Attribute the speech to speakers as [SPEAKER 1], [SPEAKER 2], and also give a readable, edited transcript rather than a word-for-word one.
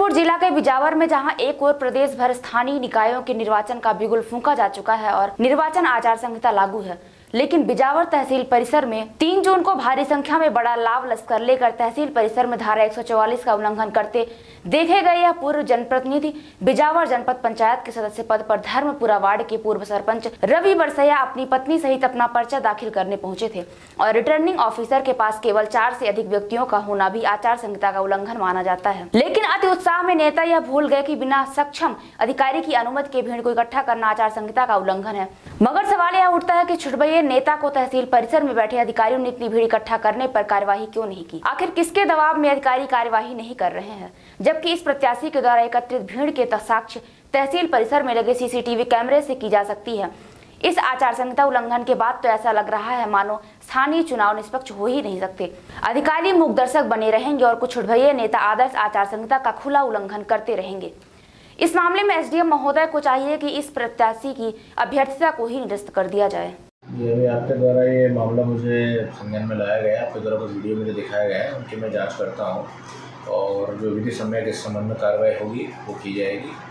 [SPEAKER 1] जौनपुर जिला के बिजावर में जहां एक ओर प्रदेश भर स्थानीय निकायों के निर्वाचन का बिगुल फूंका जा चुका है और निर्वाचन आचार संहिता लागू है, लेकिन बिजावर तहसील परिसर में 3 जून को भारी संख्या में बड़ा लाभ लश्कर लेकर तहसील परिसर में धारा 144 का उल्लंघन करते देखे गए यह पूर्व जनप्रतिनिधि बिजावर जनपद पंचायत के सदस्य पद पर धर्मपुरा वार्ड के पूर्व सरपंच रवि बरसैया अपनी पत्नी सहित अपना पर्चा दाखिल करने पहुंचे थे और रिटर्निंग ऑफिसर के पास केवल 4 से अधिक व्यक्तियों का होना भी आचार संहिता का उल्लंघन माना जाता है। लेकिन अति उत्साह में नेता यह भूल गए कि बिना सक्षम अधिकारी की अनुमति के भीड़ को इकट्ठा करना आचार संहिता का उल्लंघन है। मगर सवाल यह उठता है कि छुटभइये नेता को तहसील परिसर में बैठे अधिकारियों ने इतनी भीड़ इकट्ठा करने पर कार्यवाही क्यों नहीं की? आखिर किसके दबाव में अधिकारी कार्यवाही नहीं कर रहे हैं, जबकि इस प्रत्याशी के द्वारा एकत्रित भीड़ के साक्ष्य तहसील परिसर में लगे सीसीटीवी कैमरे से की जा सकती है। इस आचार संहिता उल्लंघन के बाद तो ऐसा लग रहा है मानो स्थानीय चुनाव निष्पक्ष हो ही नहीं सकते। अधिकारी मूक दर्शक बने रहेंगे और कुछ छुटभइये नेता आदर्श आचार संहिता का खुला उल्लंघन करते रहेंगे। इस मामले में एसडीएम महोदय को चाहिए कि इस प्रत्याशी की अभ्यर्थिता को ही निरस्त कर दिया जाए।
[SPEAKER 2] ये अभी आपके द्वारा ये मामला मुझे संज्ञान में लाया गया है, आपके द्वारा कुछ वीडियो मुझे दिखाया गया है, उनकी मैं जांच करता हूँ और जो विधि सम्मत इस संबंध में कार्रवाई होगी वो की जाएगी।